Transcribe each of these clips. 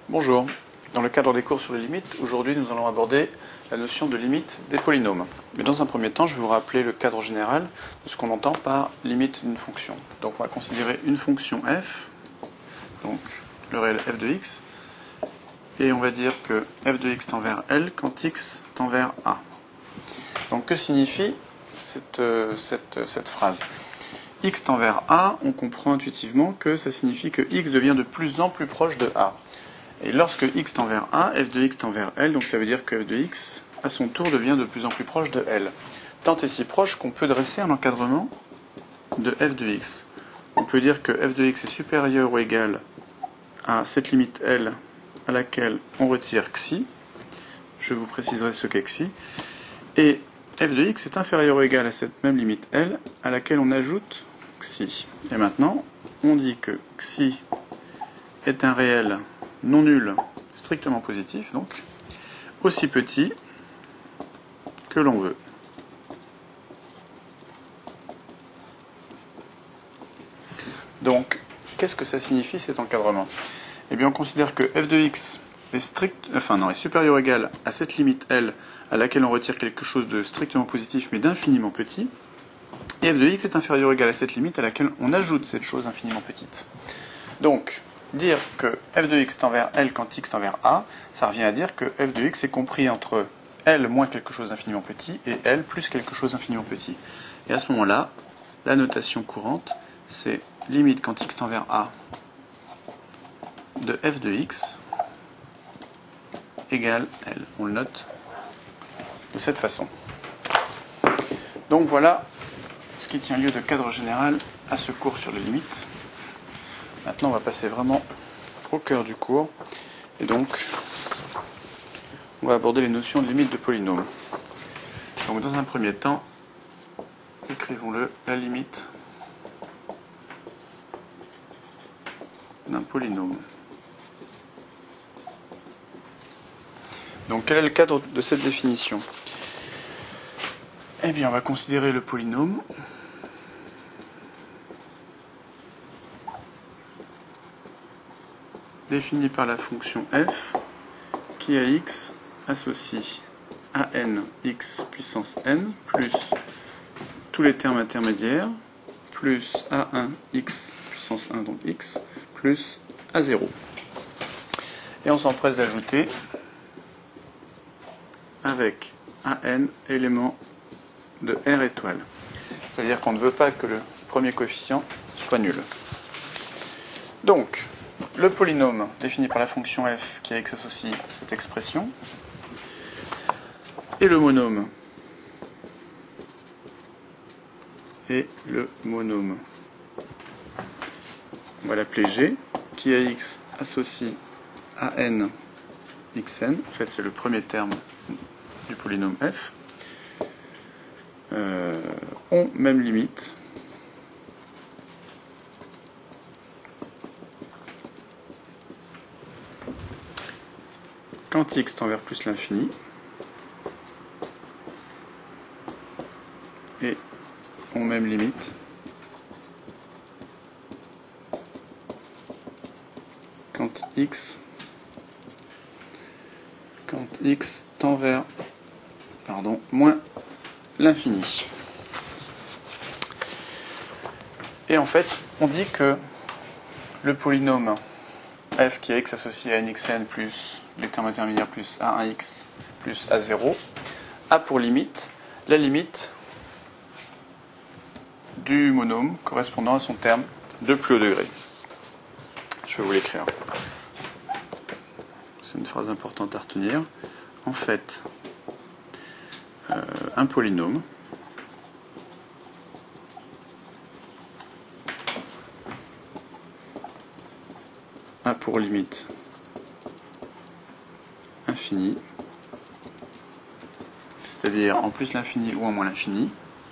Bonjour, dans le cadre des cours sur les limites, aujourd'hui nous allons aborder la notion de limite des polynômes. Mais dans un premier temps, je vais vous rappeler le cadre général de ce qu'on entend par limite d'une fonction. Donc on va considérer une fonction f, donc le réel f de x, et on va dire que f de x tend vers L quand x tend vers A. Donc que signifie cette phrase ? X tend vers A, on comprend intuitivement que ça signifie que x devient de plus en plus proche de A. Et lorsque x tend vers A, f de x tend vers L, donc ça veut dire que f de x, à son tour, devient de plus en plus proche de L. Tant et si proche qu'on peut dresser un encadrement de f de x. On peut dire que f de x est supérieur ou égal à cette limite L à laquelle on retire xi. Je vous préciserai ce qu'est xi. Et f de x est inférieur ou égal à cette même limite L à laquelle on ajoute xi. Et maintenant, on dit que xi est un réel non nul, strictement positif, donc aussi petit que l'on veut. Donc, qu'est-ce que ça signifie cet encadrement ? Eh bien, on considère que f de x est supérieur ou égal à cette limite L à laquelle on retire quelque chose de strictement positif mais d'infiniment petit, et f de x est inférieur ou égal à cette limite à laquelle on ajoute cette chose infiniment petite. Donc, dire que f de x tend vers L quand x tend vers A, ça revient à dire que f de x est compris entre L moins quelque chose d'infiniment petit et L plus quelque chose d'infiniment petit. Et à ce moment-là, la notation courante, c'est limite quand x tend vers A de f de x égale L. On le note de cette façon. Donc voilà ce qui tient lieu de cadre général à ce cours sur les limites. Maintenant, on va passer vraiment au cœur du cours. Et donc, on va aborder les notions de limite de polynôme. Donc, dans un premier temps, écrivons-le, la limite d'un polynôme. Donc, quel est le cadre de cette définition ? Eh bien, on va considérer le polynôme défini par la fonction f qui à x associe a n x puissance n plus tous les termes intermédiaires plus a1 x puissance 1 donc x plus a0. Et on s'empresse d'ajouter avec an élément de R étoile. C'est-à-dire qu'on ne veut pas que le premier coefficient soit nul. Donc, le polynôme défini par la fonction f qui à x associe cette expression, et le monôme, on va l'appeler G, qui à x associe à n xn, en fait c'est le premier terme du polynôme f, ont même limite quand x tend vers plus l'infini et ont même limite quand x tend vers moins l'infini. Et en fait, on dit que le polynôme f qui est x associé à nxn plus les termes intermédiaires plus a1x plus a0 a pour limite la limite du monôme correspondant à son terme de plus haut degré. Je vais vous l'écrire. C'est une phrase importante à retenir. En fait, un polynôme a pour limite infinie, c'est-à-dire en plus l'infini ou en moins l'infini.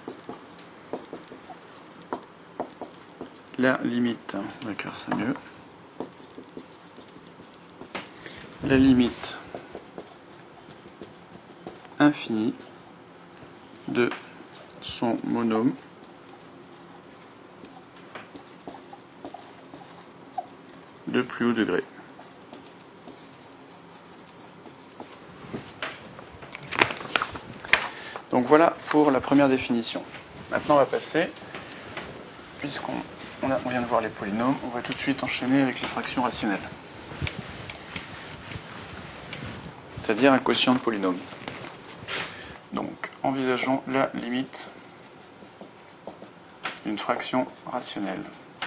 La limite, on va écrire ça mieux, la limite infinie de son monôme de plus haut degré. Donc voilà pour la première définition. Maintenant on va passer, puisqu'on vient de voir les polynômes, on va tout de suite enchaîner avec les fractions rationnelles. C'est-à-dire un quotient de polynôme. Donc envisageons la limite d'une fraction rationnelle.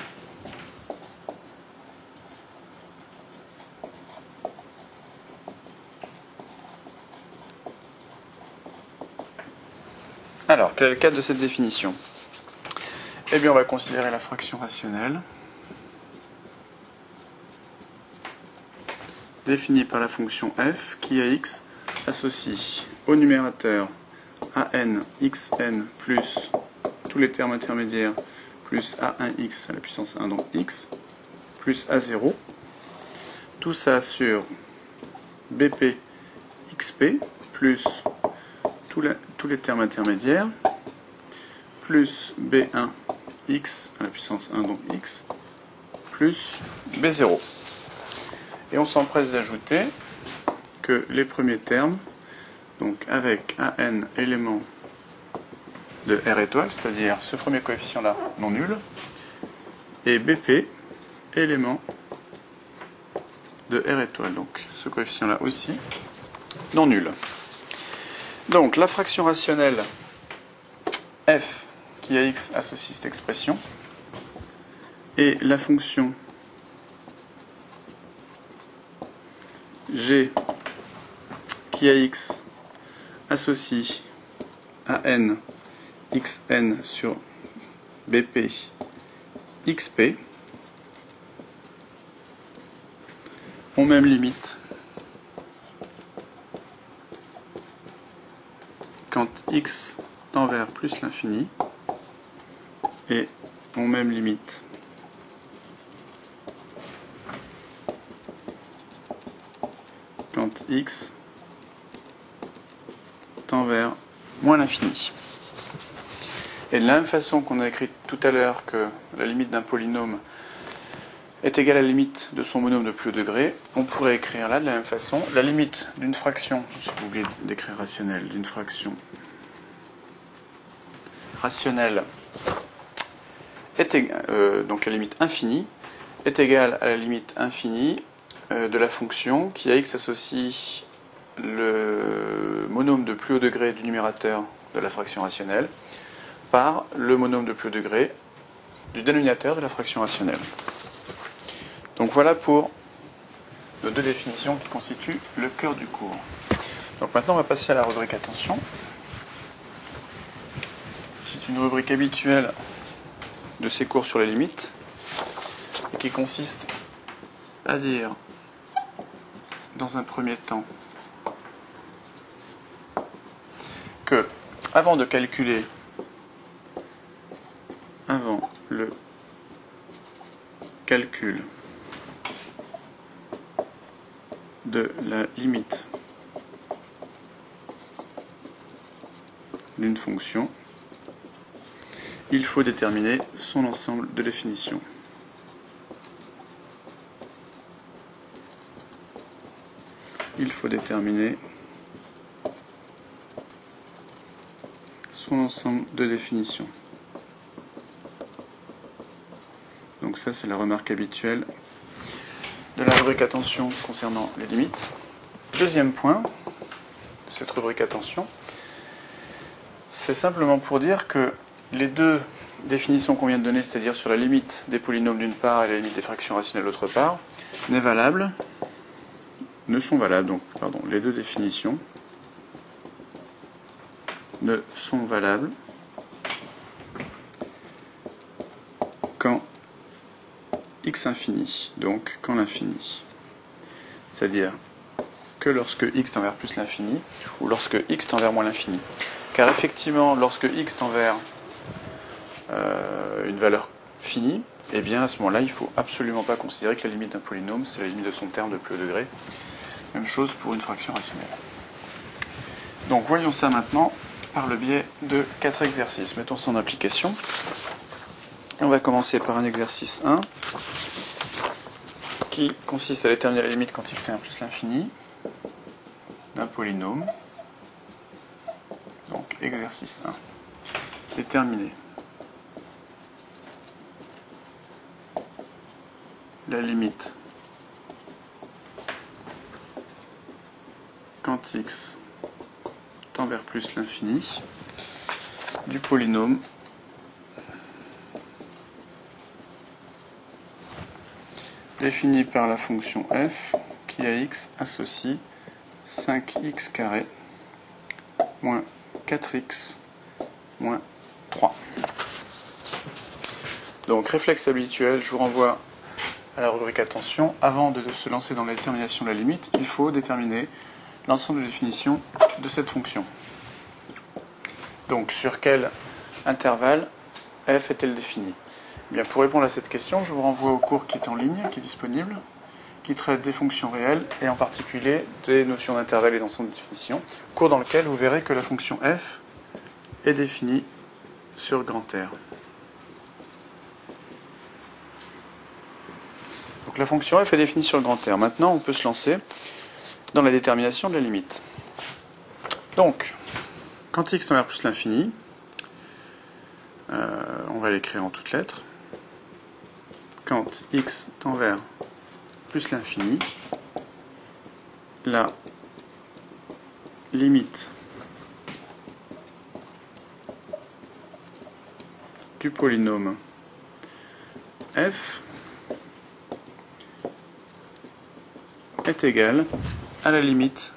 Alors, quel est le cadre de cette définition? Eh bien, on va considérer la fraction rationnelle définie par la fonction f qui à x associe au numérateur an xn plus tous les termes intermédiaires plus a1x à la puissance 1, donc x, plus a0, tout ça sur bp xp plus tous les termes intermédiaires, plus b1 x à la puissance 1, donc x, plus b0. Et on s'empresse d'ajouter que les premiers termes, donc avec an élément de R étoile, c'est-à-dire ce premier coefficient-là non nul, et bp élément de R étoile, donc ce coefficient-là aussi non nul. Donc la fraction rationnelle f qui à x associe cette expression et la fonction g qui à x associe an xn sur bp xp ont même limite quand x tend vers plus l'infini et ont même limite quand x tend vers moins l'infini. Et de la même façon qu'on a écrit tout à l'heure que la limite d'un polynôme est égale à la limite de son monôme de plus haut degré, on pourrait écrire là de la même façon la limite d'une fraction, j'ai oublié d'écrire rationnelle, d'une fraction rationnelle est donc la limite infinie est égale à la limite infinie de la fonction qui à x associe le monôme de plus haut degré du numérateur de la fraction rationnelle par le monôme de plus haut degré du dénominateur de la fraction rationnelle. Donc voilà pour nos deux définitions qui constituent le cœur du cours. Donc maintenant on va passer à la rubrique attention. C'est une rubrique habituelle de ces cours sur les limites et qui consiste à dire dans un premier temps que avant le calcul de la limite d'une fonction, il faut déterminer son ensemble de définitions. Il faut déterminer son ensemble de définitions. Donc ça, c'est la remarque habituelle de la rubrique attention concernant les limites. Deuxième point de cette rubrique attention, c'est simplement pour dire que les deux définitions qu'on vient de donner, c'est-à-dire sur la limite des polynômes d'une part et la limite des fractions rationnelles d'autre part, ne sont valables, donc pardon, les deux définitions ne sont valables quand x infini, donc quand l'infini. C'est-à-dire que lorsque x tend vers plus l'infini ou lorsque x tend vers moins l'infini. Car effectivement, lorsque x tend vers une valeur finie, eh bien à ce moment-là, il ne faut absolument pas considérer que la limite d'un polynôme, c'est la limite de son terme de plus haut degré. Même chose pour une fraction rationnelle. Donc voyons ça maintenant par le biais de 4 exercices. Mettons ça en application. Et on va commencer par un exercice 1 qui consiste à déterminer la limite quand x tend vers plus l'infini d'un polynôme. Donc exercice 1. Déterminer la limite quand x tend vers plus l'infini du polynôme défini par la fonction f qui à x associe 5x carré moins 4x moins 3. Donc réflexe habituel, je vous renvoie à la rubrique attention. Avant de se lancer dans la détermination de la limite, il faut déterminer l'ensemble de définitions de cette fonction. Donc sur quel intervalle f est-elle définie? Eh bien, pour répondre à cette question, je vous renvoie au cours qui est en ligne, qui est disponible, qui traite des fonctions réelles et en particulier des notions d'intervalle et d'ensemble de définition. Cours dans lequel vous verrez que la fonction f est définie sur grand R. Donc la fonction f est définie sur grand R. Maintenant, on peut se lancer dans la détermination de la limite. Donc, quand x tend vers plus l'infini, on va l'écrire en toutes lettres. Quand x tend vers plus l'infini, la limite du polynôme f est égale à la limite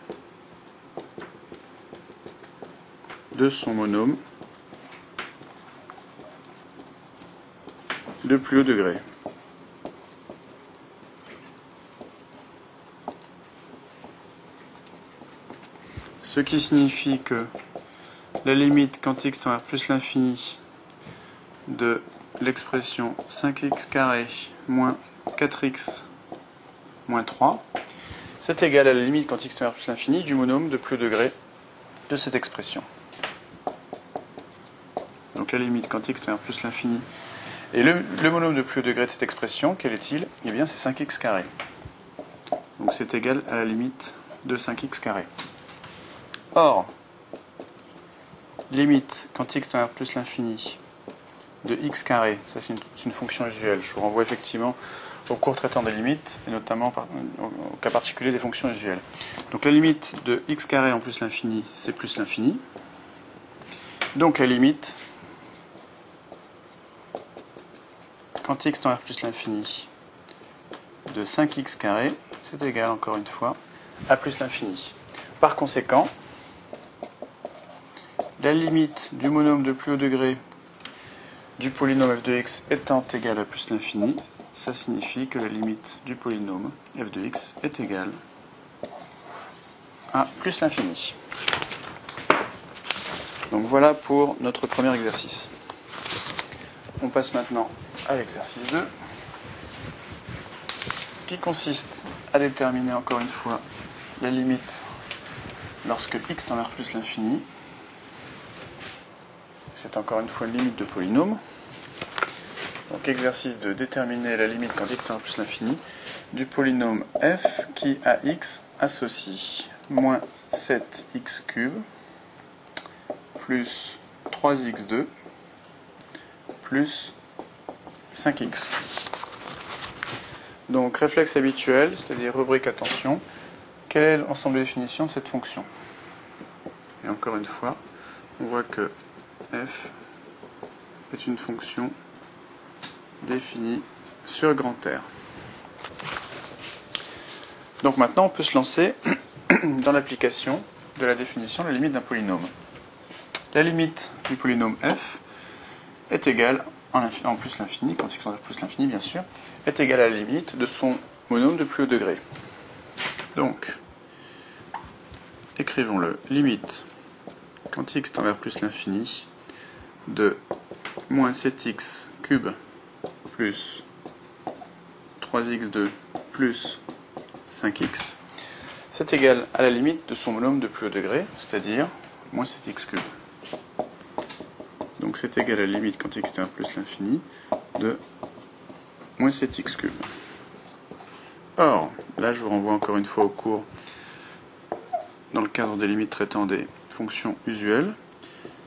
de son monôme de plus haut degré. Ce qui signifie que la limite quand x tend vers plus l'infini de l'expression 5x carré moins 4x moins 3, c'est égal à la limite quand x tend vers plus l'infini du monôme de plus haut degré de cette expression. Donc la limite quand x tend vers plus l'infini et le monôme de plus haut degré de cette expression, quel est-il? Eh bien c'est 5x carré. Donc c'est égal à la limite de 5x carré. Or, limite quand x tend vers plus l'infini de x carré, ça c'est une fonction usuelle. Je vous renvoie effectivement au cours traitant des limites, et notamment au cas particulier des fonctions usuelles. Donc la limite de x carré en plus l'infini, c'est plus l'infini. Donc la limite quand x tend vers plus l'infini de 5x carré, c'est égal encore une fois à plus l'infini. Par conséquent, la limite du monôme de plus haut degré du polynôme f de x étant égale à plus l'infini, ça signifie que la limite du polynôme f de x est égale à plus l'infini. Donc voilà pour notre premier exercice. On passe maintenant à l'exercice 2, qui consiste à déterminer encore une fois la limite lorsque x tend vers plus l'infini. C'est encore une fois une limite de polynôme. Donc exercice de déterminer la limite quand x tend vers plus l'infini du polynôme f qui à x associe moins 7x cube plus 3x2 plus 5x. Donc réflexe habituel, c'est-à-dire rubrique attention, quel est l'ensemble de définition de cette fonction? Et encore une fois, on voit que f est une fonction définie sur grand R. Donc maintenant on peut se lancer dans l'application de la définition de la limite d'un polynôme. La limite du polynôme f est égale, en plus l'infini, quand x tend vers plus l'infini bien sûr, est égale à la limite de son monôme de plus haut degré. Donc, écrivons-le, limite quand x tend vers plus l'infini de moins 7x cube plus 3x2 plus 5x, c'est égal à la limite de son monôme de plus haut degré, c'est-à-dire moins 7x cube. Donc c'est égal à la limite quand x tend vers plus l'infini de moins 7x cube. Or, là je vous renvoie encore une fois au cours dans le cadre des limites traitant des fonctions usuelles.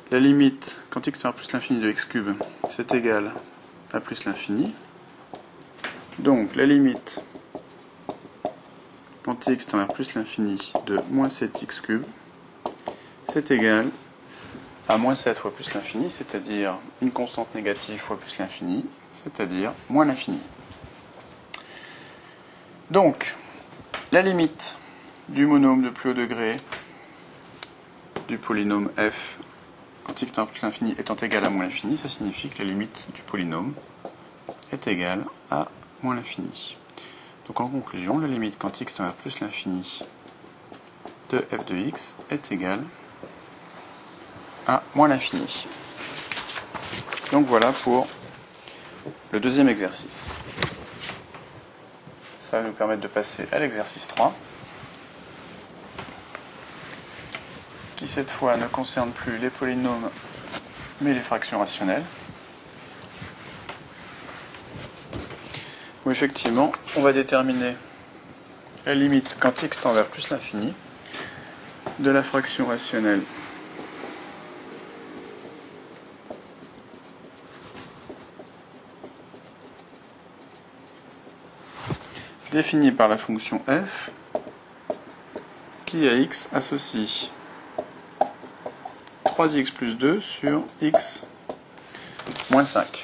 la limite quand x tend vers plus l'infini de x cube, c'est égal à plus l'infini. Donc la limite quand x tend vers plus l'infini de moins 7x cube, c'est égal à moins 7 fois plus l'infini, c'est-à-dire une constante négative fois plus l'infini, c'est-à-dire moins l'infini. Donc, la limite du monôme de plus haut degré du polynôme f quand x tend vers plus l'infini étant égal à moins l'infini, ça signifie que la limite du polynôme est égale à moins l'infini. Donc en conclusion, la limite quand x tend vers plus l'infini de f de x est égale à moins l'infini. Donc voilà pour le deuxième exercice. Ça va nous permettre de passer à l'exercice 3, qui cette fois ne concerne plus les polynômes, mais les fractions rationnelles. Où effectivement, on va déterminer la limite quand x tend vers plus l'infini de la fraction rationnelle définie par la fonction f qui à x associe 3x plus 2 sur x moins 5.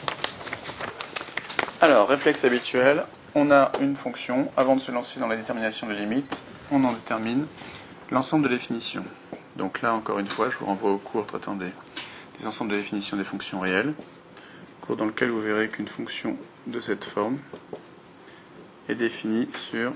Alors, réflexe habituel, on a une fonction, avant de se lancer dans la détermination de limites, on en détermine l'ensemble de définitions. Donc là, encore une fois, je vous renvoie au cours traitant des ensembles de définitions des fonctions réelles, cours dans lequel vous verrez qu'une fonction de cette forme est définie sur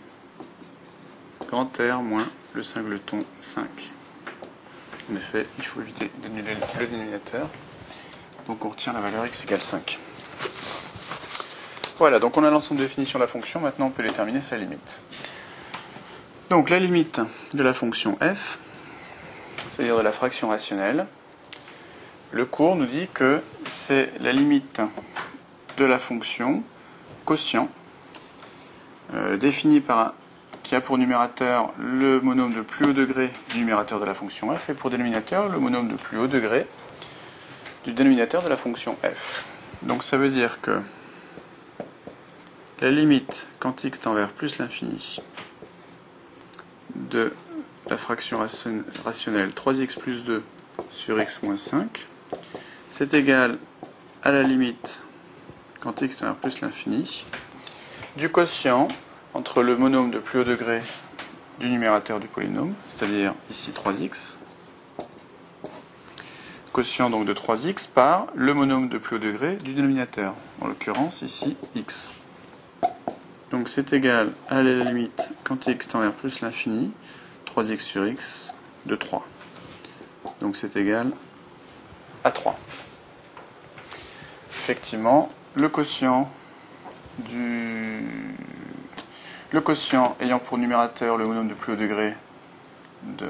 grand R moins le singleton 5. En effet, il faut éviter d'annuler le dénominateur. Donc on retient la valeur x égale 5. Voilà, donc on a l'ensemble de définitions de la fonction. Maintenant, on peut déterminer sa limite. Donc la limite de la fonction f, c'est-à-dire de la fraction rationnelle, le cours nous dit que c'est la limite de la fonction quotient définie par qui a pour numérateur le monôme de plus haut degré du numérateur de la fonction f et pour dénominateur le monôme de plus haut degré du dénominateur de la fonction f. Donc ça veut dire que la limite quand x tend vers plus l'infini de la fraction rationnelle 3x plus 2 sur x moins 5, c'est égal à la limite quand x tend vers plus l'infini du quotient entre le monôme de plus haut degré du numérateur du polynôme, c'est-à-dire ici 3x, quotient donc de 3x par le monôme de plus haut degré du dénominateur, en l'occurrence ici x. Donc c'est égal à la limite quand x tend vers plus l'infini, 3x sur x de 3. Donc c'est égal à 3. Effectivement, le quotient ayant pour numérateur le monôme de plus haut degré du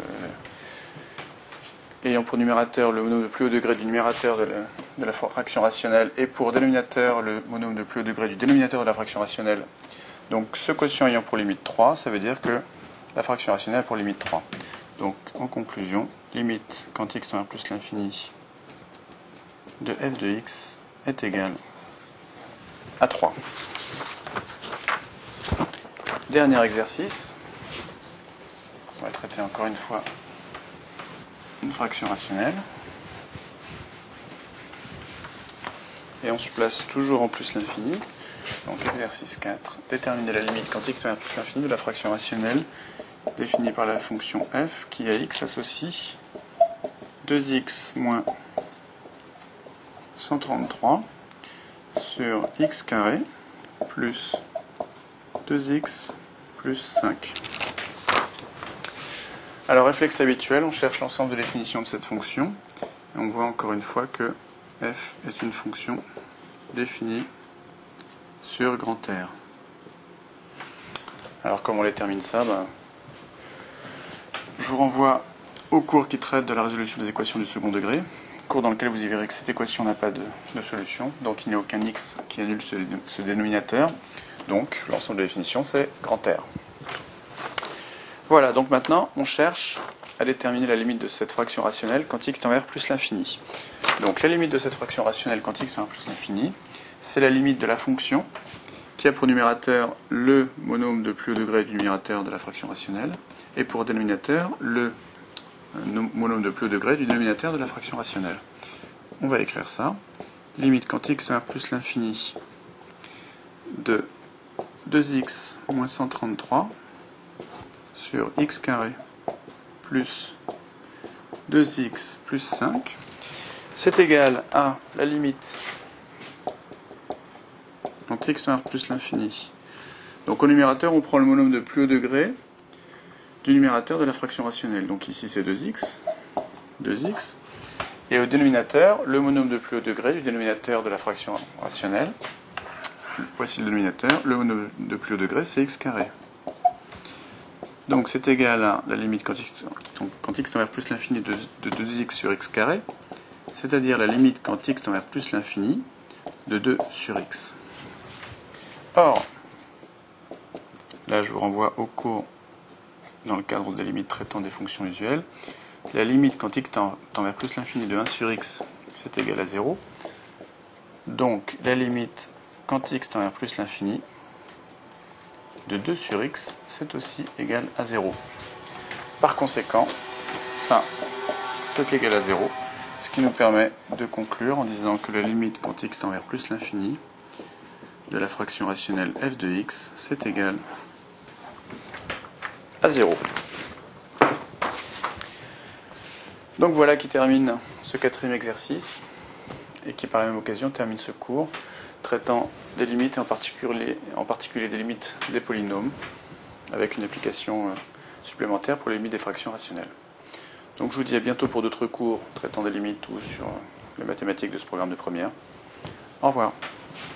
numérateur de la fraction rationnelle et pour dénominateur le monôme de plus haut degré du dénominateur de la fraction rationnelle. Donc ce quotient ayant pour limite 3, ça veut dire que la fraction rationnelle a pour limite 3. Donc en conclusion, limite quand x tend vers plus l'infini de f de x est égale à 3. Dernier exercice, on va traiter encore une fois une fraction rationnelle. Et on se place toujours en plus l'infini. Donc exercice 4, déterminer la limite quand x tend vers plus l'infini de la fraction rationnelle définie par la fonction f qui à x associe 2x moins 133 sur x carré plus 2x plus 5. Alors réflexe habituel, on cherche l'ensemble de définitions de cette fonction et on voit encore une fois que f est une fonction définie sur grand R. Alors comment on détermine ça, je vous renvoie au cours qui traite de la résolution des équations du second degré, cours dans lequel vous y verrez que cette équation n'a pas de solution, donc il n'y a aucun x qui annule ce dénominateur, donc l'ensemble de la définition c'est grand R. Voilà, donc maintenant on cherche à déterminer la limite de cette fraction rationnelle quand x tend vers plus l'infini. Donc la limite de cette fraction rationnelle quand x tend vers plus l'infini, c'est la limite de la fonction qui a pour numérateur le monôme de plus haut degré du numérateur de la fraction rationnelle, et pour dénominateur le monôme de plus haut degré du dénominateur de la fraction rationnelle. On va écrire ça. Limite quand x tend vers plus l'infini de 2x moins 133 sur x carré plus 2x plus 5, c'est égal à la limite quand x tend vers plus l'infini. Donc au numérateur, on prend le monôme de plus haut degré du numérateur de la fraction rationnelle. Donc ici c'est 2x, et au dénominateur, le monôme de plus haut degré du dénominateur de la fraction rationnelle. Voici le dénominateur, le monôme de plus haut degré c'est x carré. Donc c'est égal à la limite quand x tend vers plus l'infini de 2x sur x carré, c'est-à-dire la limite quand x tend vers plus l'infini de 2 sur x. Or, là je vous renvoie au cours dans le cadre des limites traitant des fonctions usuelles. La limite quand x tend vers plus l'infini de 1 sur x, c'est égal à 0. Donc la limite quand x tend vers plus l'infini de 2 sur x, c'est aussi égal à 0. Par conséquent, ça, c'est égal à 0, ce qui nous permet de conclure en disant que la limite quand x tend vers plus l'infini de la fraction rationnelle f de x, c'est égal à 0. Donc voilà qui termine ce quatrième exercice, et qui par la même occasion termine ce cours traitant des limites, et en particulier des limites des polynômes, avec une application supplémentaire pour les limites des fractions rationnelles. Donc je vous dis à bientôt pour d'autres cours traitant des limites ou sur les mathématiques de ce programme de première. Au revoir.